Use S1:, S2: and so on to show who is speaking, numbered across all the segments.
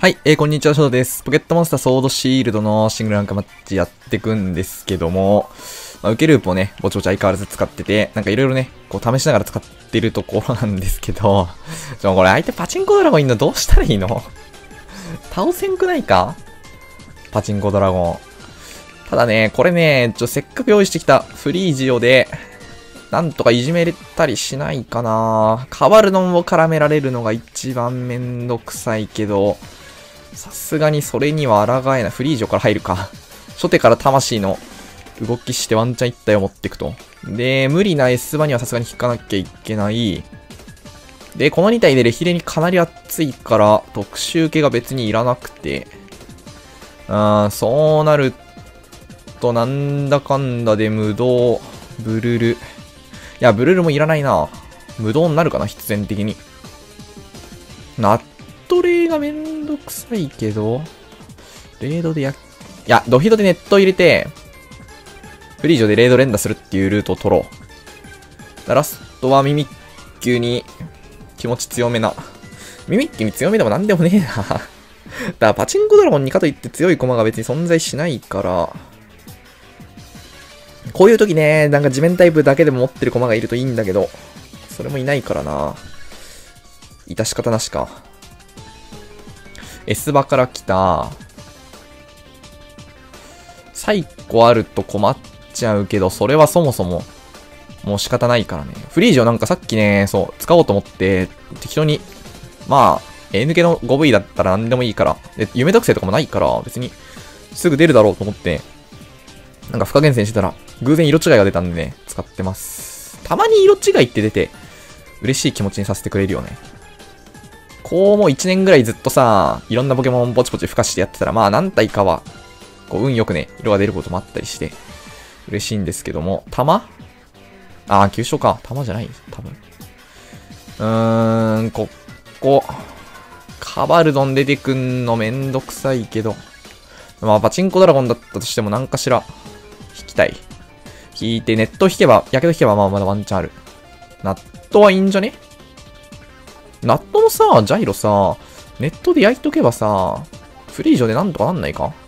S1: はい、こんにちは、ショートです。ポケットモンスターソードシールドのシングルランクマッチやっていくんですけども、受けループをね、ぼちぼち相変わらず使ってて、なんかいろいろね、こう試しながら使ってるところなんですけど、これ相手パチンコドラゴンいんのどうしたらいいの倒せんくないかパチンコドラゴン。ただね、これね、せっかく用意してきたフリージオで、なんとかいじめれたりしないかな。カバルドンを絡められるのが一番めんどくさいけど、さすがにそれには抗えない。フリージョから入るか。初手から魂の動きしてワンチャン一体を持っていくと。で、無理な S 場にはさすがに引かなきゃいけない。で、この2体でレヒレにかなり熱いから、特殊受けが別にいらなくて。そうなると、なんだかんだで無動、ブルル。いや、ブルルもいらないな。無動になるかな、必然的に。ナットレイがめんどくさいけど、レードでいや、ドヒドでネット入れて、フリージョでレード連打するっていうルートを取ろう。ラストはミミッキュに気持ち強めな。ミミッキュに強めでもなんでもねえな。だからパチンコドラゴンにかといって強い駒が別に存在しないから、こういう時ね、なんか地面タイプだけでも持ってる駒がいるといいんだけど、それもいないからな。致し方なしか。S 場から来た。サイコあると困っちゃうけど、それはそもそも、もう仕方ないからね。フリージョなんかさっきね、そう、使おうと思って、適当に、まあ、N 系の 5V だったら何でもいいから、で、夢特性とかもないから、別に、すぐ出るだろうと思って、なんか不可厳選してたら、偶然色違いが出たんでね、使ってます。たまに色違いって出て、嬉しい気持ちにさせてくれるよね。こうもう1年ぐらいずっとさ、いろんなポケモンポチポチ孵化してやってたら、まあ何体かは、こう運よくね、色が出ることもあったりして、嬉しいんですけども、玉急所か。玉じゃない多分。ここ、カバルドン出てくんのめんどくさいけど、まあパチンコドラゴンだったとしても何かしら、引きたい。引いて、ネット引けば、やけど引けばまあまだワンチャンある。ナットはいいんじゃね？ナットのさ、ジャイロさ、ネットで焼いとけばさ、フリージョでなんとかなんないか？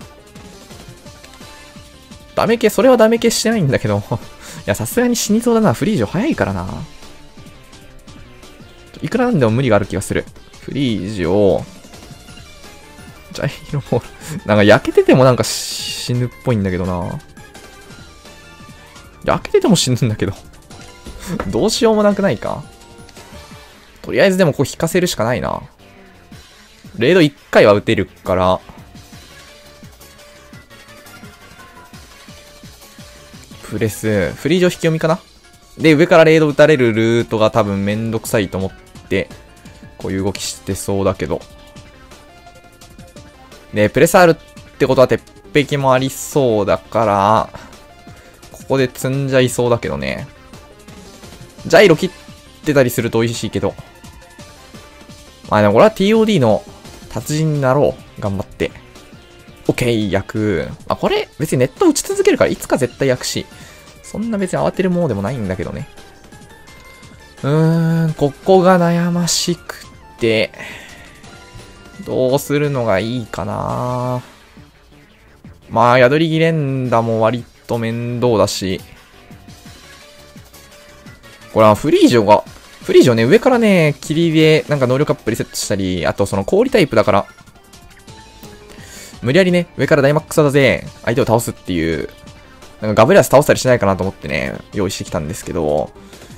S1: ダメ系、それはダメ系してないんだけど。いや、さすがに死にそうだな。フリージョ早いからな。いくらなんでも無理がある気がする。フリージョ、ジャイロも、なんか焼けててもなんか死ぬっぽいんだけどな。焼けてても死ぬんだけど。どうしようもなくないか？とりあえずでもこう引かせるしかないな。レード1回は打てるから。プレス、フリージョ引き読みかな？で、上からレード打たれるルートが多分めんどくさいと思って、こういう動きしてそうだけど。で、プレスあるってことは鉄壁もありそうだから、ここで積んじゃいそうだけどね。ジャイロ切ってたりすると美味しいけど。まあでもこれは TOD の達人になろう。頑張って。OK、焼く。まあこれ別にネット打ち続けるからいつか絶対焼くし。そんな別に慌てるものでもないんだけどね。ここが悩ましくて。どうするのがいいかな。まあ宿り木連打も割と面倒だし。これはフリージョね、上からね、霧でなんか能力アップリセットしたり、あとその氷タイプだから、無理やりね、上からダイマックスだぜ、相手を倒すっていう、なんかガブリアス倒したりしないかなと思ってね、用意してきたんですけど、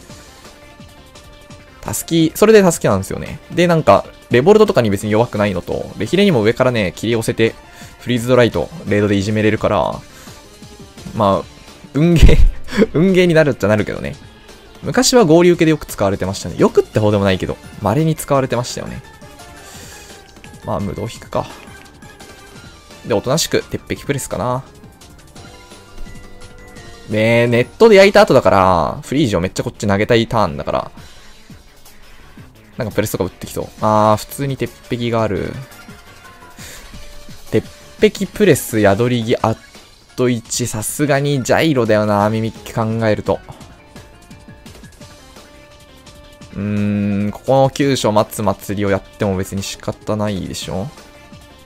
S1: それでタスキなんですよね。で、なんか、レボルトとかに別に弱くないのと、レヒレにも上からね、霧を寄せて、フリーズドライト、レードでいじめれるから、まあ、運ゲーになるっちゃなるけどね。昔は合流系でよく使われてましたね。よくって方でもないけど、稀に使われてましたよね。まあ、無道引くか。で、おとなしく、鉄壁プレスかな。で、ネットで焼いた後だから、フリージをめっちゃこっち投げたいターンだから、なんかプレスとか打ってきそう。普通に鉄壁がある。鉄壁プレス、宿り木、アット1、さすがにジャイロだよな、ミミッキ考えると。ここの急所待つ祭りをやっても別に仕方ないでしょ。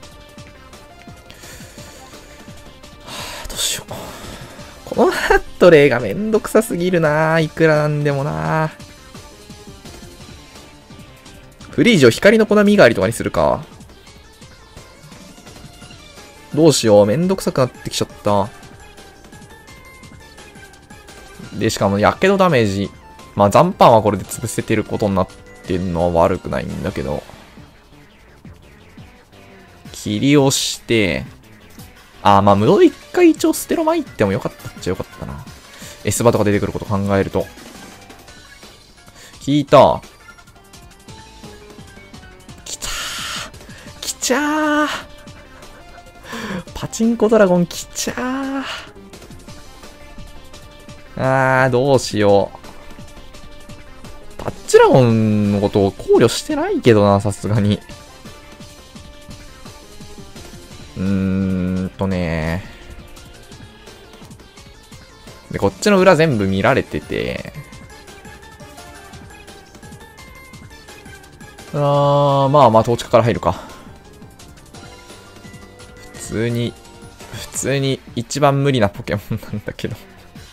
S1: このハットレイがめんどくさすぎるな、いくらなんでもな。フリージを光の粉身代わりとかにするか。どうしよう、めんどくさくなってきちゃった。で、しかも、やけどダメージ。まあ、残飯はこれで潰せてることになってるのは悪くないんだけど。切り押して、まあ、無道一回一応捨てろまいってもよかったっちゃよかったな。S バとか出てくること考えると。引いた。来たー。来ちゃー。パチンコドラゴン来ちゃー。どうしよう。パッチラゴンのことを考慮してないけどな、さすがに。で、こっちの裏全部見られてて。まあまあ、統治下から入るか。普通に一番無理なポケモンなんだけど。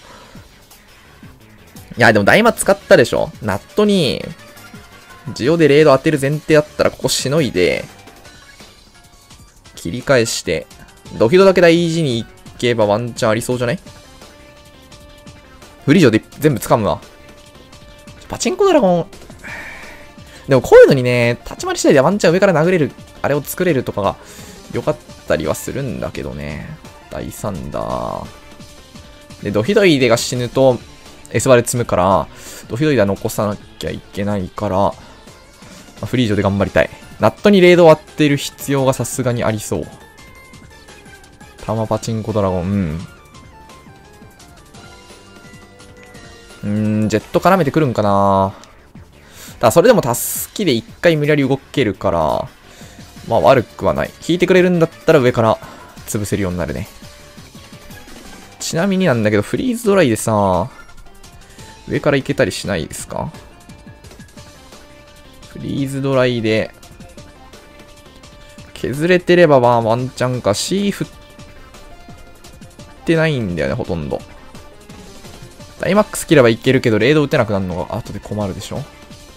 S1: いや、でも大魔使ったでしょ。ナットに、ジオでレード当てる前提だったらここしのいで、切り返して、ドキドだけ大事に行けばワンチャンありそうじゃない？フリージョで全部掴むわ。パチンコドラゴン。でもこういうのにね、立ち回り次第でワンチャン上から殴れる、あれを作れるとかが良かったりはするんだけどね。第3だ。で、ドヒドイデが死ぬと、S バで積むから、ドヒドイデは残さなきゃいけないから、フリージョで頑張りたい。ナットにレードを当てる必要がさすがにありそう。タマパチンコドラゴン、ジェット絡めてくるんかな。ただそれでもタスキで一回無理やり動けるから、まあ悪くはない。引いてくれるんだったら上から潰せるようになるね。ちなみになんだけど、フリーズドライでさ、上から行けたりしないですか？フリーズドライで、削れてればまあワンチャンか。C 振ってないんだよね、ほとんど。ダイマックス切ればいけるけど、レード打てなくなるのが後で困るでしょ。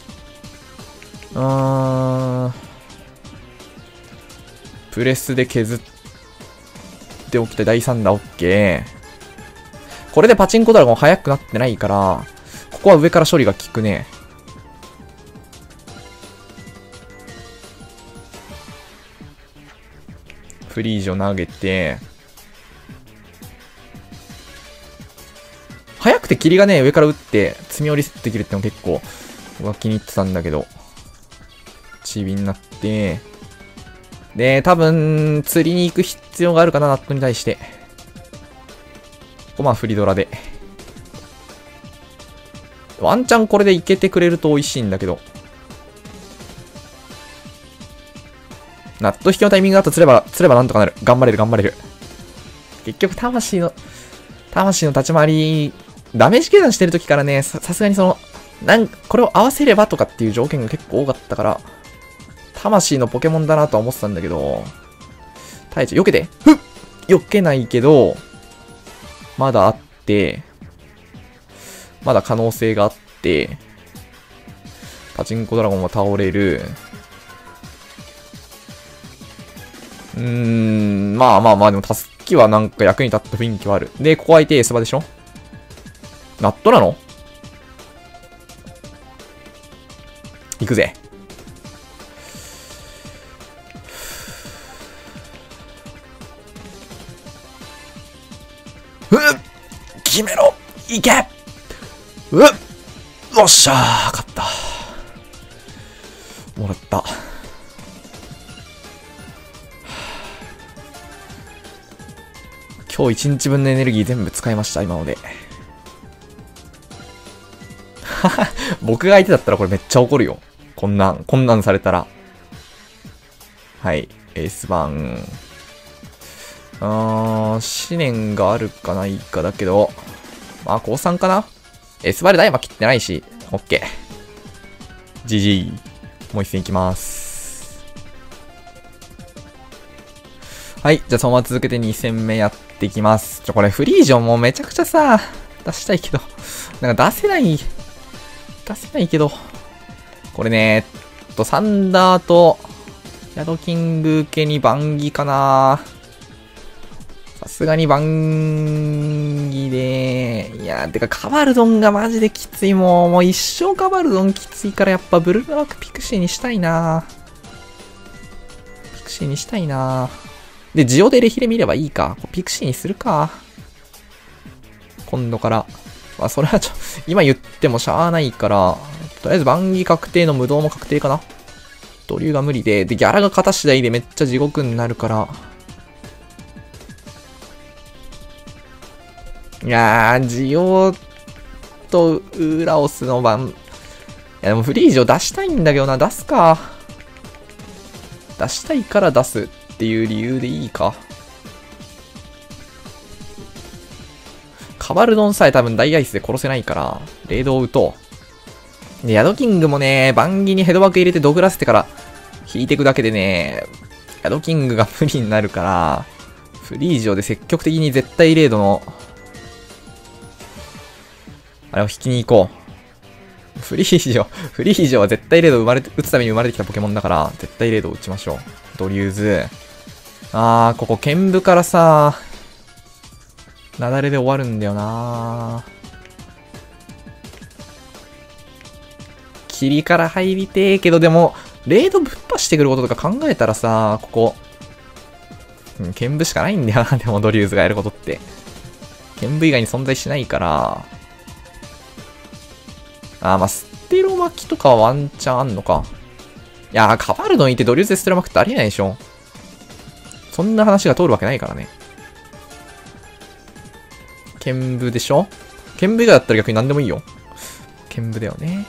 S1: プレスで削っておきたい。第3打 OK。これでパチンコドラゴン速くなってないから、ここは上から処理が効くね。フリージョ投げて、早くて霧がね、上から打って積み降りできるっての結構僕は気に入ってたんだけど、チビになって、で、多分釣りに行く必要があるかな、ナットに対して。ここまあフリドラで。ワンチャンこれでいけてくれると美味しいんだけど。ナット引きのタイミングだと釣ればなんとかなる。頑張れる。結局魂の立ち回り、ダメージ計算してる時からね、さすがにこれを合わせればとかっていう条件が結構多かったから、魂のポケモンだなとは思ってたんだけど、耐えちゃう。避けて避けないけど、まだあって、まだ可能性があって、パチンコドラゴンは倒れる。まあ、でもタスキはなんか役に立った雰囲気はある。で、ここ相手 S バでしょ？ナットなの？行くぜ。決めろ！いけ！よっしゃー！勝った。もらった。今日1日分のエネルギー全部使いました、今ので。僕が相手だったらこれめっちゃ怒るよ。こんなんされたら。はい。エース番。思念があるかないかだけど。まあ、降参かな？ S バでダイマ切ってないし。オッケー。GG。もう一戦いきます。 はい。じゃあそのまま続けて2戦目やっていきます。これフリージョンもめちゃくちゃさ、出したいけど、なんか出せないけど、これね、サンダーと、ヤドキング系にバンギかな。さすがにバンギで、いや、てかカバルドンがマジできつい。もう一生カバルドンきついからやっぱブルーワークピクシーにしたいな。ピクシーにしたいな。で、ジオでレヒレ見ればいいか。ピクシーにするか。今度から。まあ、それは今言ってもしゃあないから、とりあえずバンギ確定の無道も確定かな。ドリューが無理で、ギャラが型次第でめっちゃ地獄になるから。いやー、ジオとウーラオスの番。いや、でもフリージョ出したいんだけどな。出すか。出したいから出すっていう理由でいいか。カバルドンさえ多分大アイスで殺せないから、レードを打とう。で、ヤドキングもね、バンギにヘドバック入れてドグらせてから引いていくだけでね、ヤドキングが無理になるから、フリージョで積極的に絶対レードの、あれを引きに行こう。フリージョは絶対レード打つために生まれてきたポケモンだから、絶対レードを打ちましょう。ドリューズ。ここ剣舞からさ、なだれで終わるんだよな。霧から入りてーけど、でも、レードぶっ破してくることとか考えたらさ、ここ、剣舞しかないんだよな、でもドリューズがやることって。剣舞以外に存在しないから、まあ、ステロ巻きとかはワンチャンあんのか。いやー、カバルドンいてドリューズでステロ巻くってありえないでしょ。そんな話が通るわけないからね。剣舞でしょ。剣舞以外だったら逆に何でもいいよ。剣舞だよね。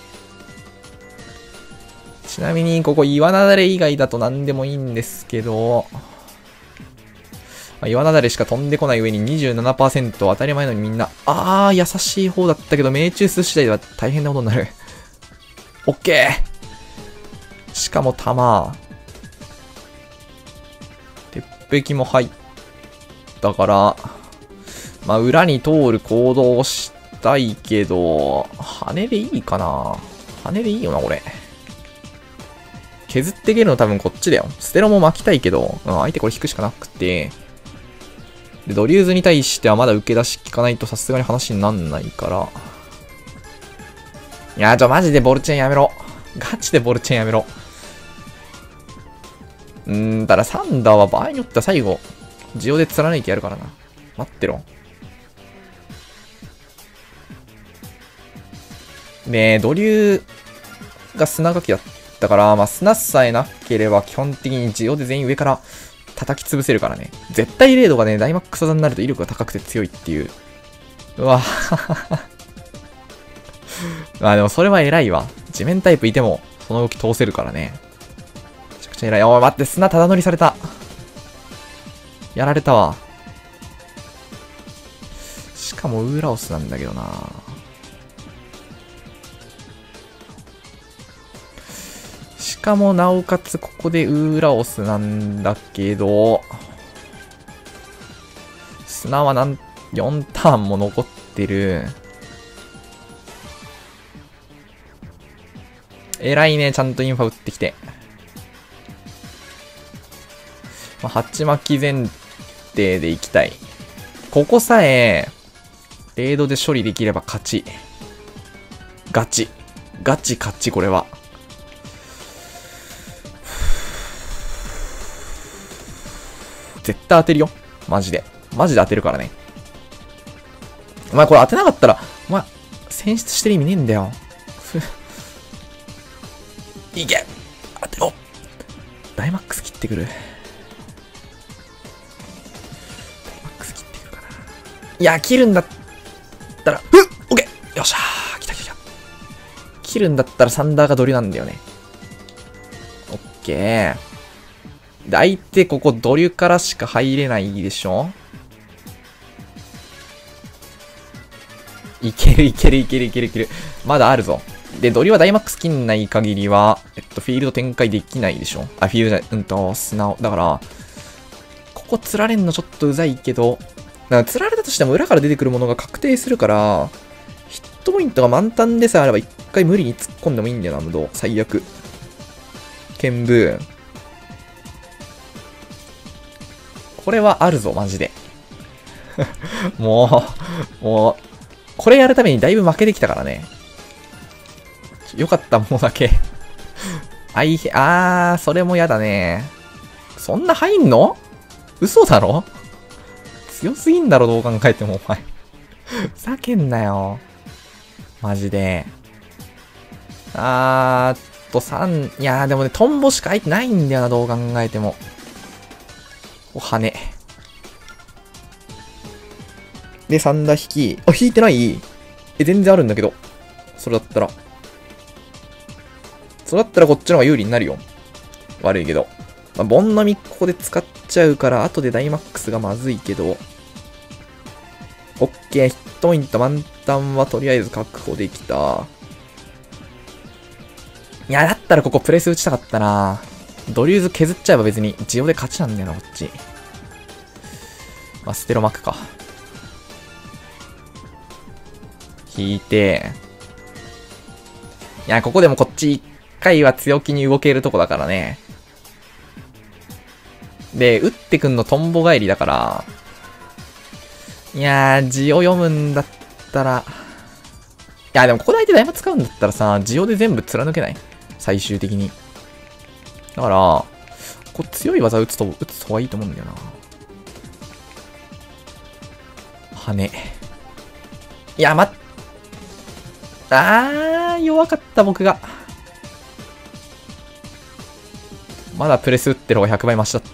S1: ちなみに、ここ岩なだれ以外だと何でもいいんですけど、岩なだれしか飛んでこない上に 27% 当たり前のにみんな、優しい方だったけど、命中数次第では大変なことになる。オッケー。しかも弾。鉄壁も入ったから、まあ、裏に通る行動をしたいけど、羽でいいかな。羽でいいよな、これ。削っていけるの多分こっちだよ。ステロも巻きたいけど、相手これ引くしかなくて。で、ドリューズに対してはまだ受け出し効かないとさすがに話になんないから。いやマジでボルチェンやめろ。ガチでボルチェンやめろ。ただサンダーは場合によっては最後、ジオで貫いてやるからな。待ってろ。ねえ、ドリューが砂書きだったから、まあ、砂さえなければ基本的にジオで全員上から叩き潰せるからね。絶対レードがね、ダイマックス技になると威力が高くて強いっていう。うわまあでもそれは偉いわ。地面タイプいても、その動き通せるからね。めちゃくちゃ偉い。おい、待って、砂ただ乗りされた。やられたわ。しかもウーラオスなんだけどな。しかもなおかつここでウーラオスなんだけど、砂は4ターンも残ってる。偉いね、ちゃんとインファ打ってきて。まあ、鉢巻き前提でいきたい。ここさえ、レードで処理できれば勝ち。ガチ勝ち、これは。絶対当てるよ。マジで当てるからね。お前これ当てなかったら、お前、選出してる意味ねえんだよ。いけ当てろ。ダイマックス切ってくる。ダイマックス切ってくるかな。いや、切るんだったら、オッケーよっしゃー来た。切るんだったらサンダーがドリなんだよね。オッケー。で、相手ここドリュからしか入れないでしょ。いける。まだあるぞ。で、ドリュはダイマックス切んない限りは、フィールド展開できないでしょ。フィールドじゃない、砂を。だから、ここ釣られんのちょっとうざいけど、なんか釣られたとしても裏から出てくるものが確定するから、ヒットポイントが満タンでさえあれば一回無理に突っ込んでもいいんだよな、無道。最悪。剣舞。これはあるぞ、マジで。もう、これやるためにだいぶ負けてきたからね。よかったものだけ。それもやだね。そんな入んの？嘘だろ？強すぎんだろ、どう考えても、お前。ふざけんなよ。マジで。3、いやーでもね、トンボしか入ってないんだよな、どう考えても。羽。で、3打引き。あ、引いてない？全然あるんだけど。それだったらこっちの方が有利になるよ。悪いけど。まあ、ボンのみここで使っちゃうから、後でダイマックスがまずいけど。オッケー、ヒットポイント満タンはとりあえず確保できた。いや、だったらここプレス打ちたかったな。ドリューズ削っちゃえば別にジオで勝ちなんだよな、こっち。まあ、ステロ巻くか。引いて。いや、ここでもこっち一回は強気に動けるとこだからね。で、打ってくんのトンボ帰りだから。いやー、ジオ読むんだったら。いや、でもここで相手ダイマ使うんだったらさ、ジオで全部貫けない？最終的に。だから、こう強い技打つ方がいいと思うんだよな。羽。いや、弱かった僕が。まだプレス打ってる方が100倍マシだった。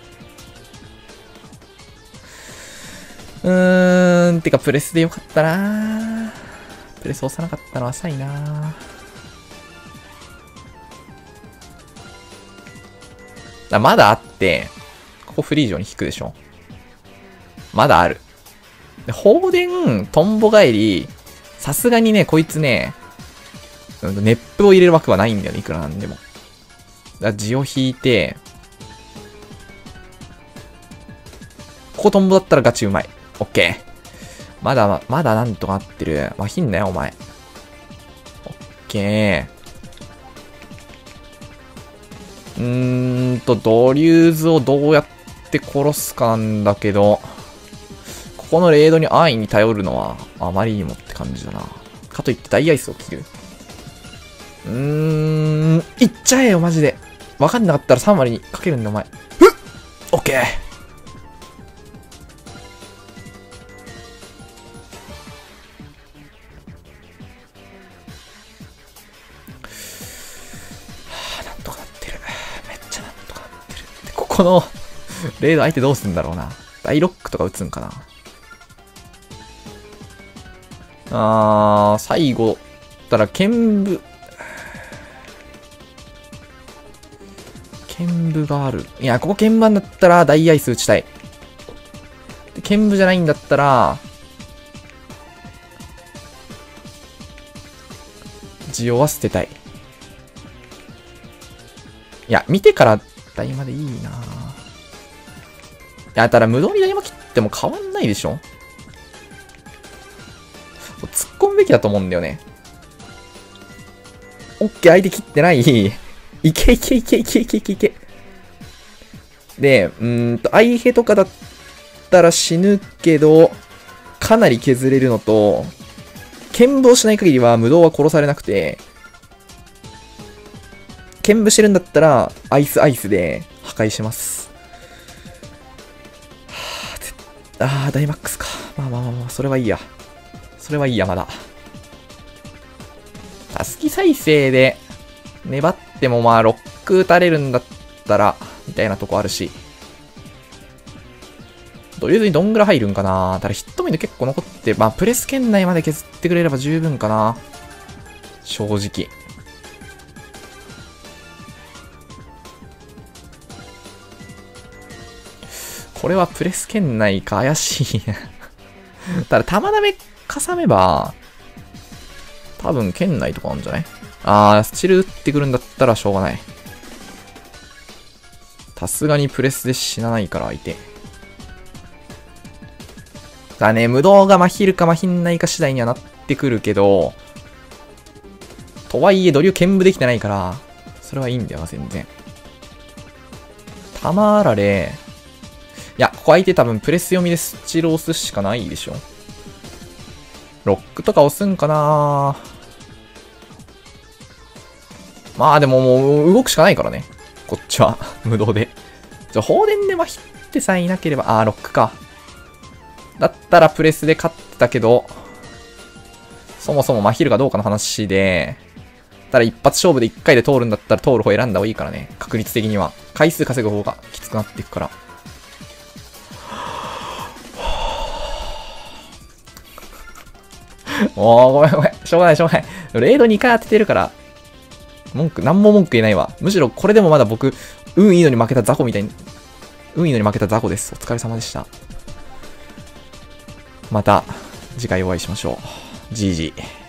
S1: てかプレスでよかったな。プレス押さなかったの浅いな。まだあって、ここフリー上に引くでしょ。まだある。で、放電、トンボ帰り、さすがにね、こいつね、熱風を入れる枠はないんだよね、いくらなんでも。だから地を引いて、ここトンボだったらガチうまい。オッケー。まだなんとかなってる。まひんなよ、お前。オッケー。ドリューズをどうやって殺すかなんだけど、ここのレードに安易に頼るのはあまりにもって感じだな。かといって大アイスを切る。いっちゃえよ、マジで。わかんなかったら3割にかけるんだ、お前。オッケー。なんとかなってる。めっちゃなんとかなってる。で、ここのレード相手どうすんだろうな。大ロックとか打つんかな。最後、だら、剣舞がある。いや、ここ鍵盤だったら大アイス打ちたい。で、剣舞じゃないんだったら、ジオは捨てたい。いや、見てから大魔でいいな。いや、ただ無道に大魔切っても変わんないでしょ。突っ込むべきだと思うんだよね。オッケー、相手切ってない。いけ。で、アイヘとかだったら死ぬけど、かなり削れるのと、剣舞をしない限りは無道は殺されなくて、剣舞してるんだったら、アイスで破壊します。ダイマックスか。まあ、それはいいや。まだ。タスキ再生で、粘ってもまあ、ロック打たれるんだったら、みたいなとこあるし。ドリューズにどんぐらい入るんかな。ただヒットメイン結構残って、まあ、プレス圏内まで削ってくれれば十分かな。正直。これはプレス圏内か怪しい。ただ、玉ダメかさめば、多分圏内とかあるんじゃない？スチル打ってくるんだったらしょうがない。さすがにプレスで死なないから相手。 だね、無道がまひるかまひんないか次第にはなってくるけど、とはいえ、ドリュー剣舞できてないから、それはいいんだよ、全然。たまられ、いや、ここ相手多分プレス読みでスチール押すしかないでしょ。ロックとか押すんかな。まあでももう動くしかないからね。こっちは、無道で。放電でまひってさえいなければ、ロックか。だったらプレスで勝ってたけど、そもそもまひるかどうかの話で、ただ一発勝負で1回で通るんだったら通る方選んだ方がいいからね。確率的には。回数稼ぐ方がきつくなっていくから。ごめん。しょうがない。レード2回当ててるから、なんも文句言えないわ。むしろこれでもまだ僕、運いいのに負けた雑魚みたいに、運いいのに負けた雑魚です。お疲れ様でした。また、次回お会いしましょう。GG。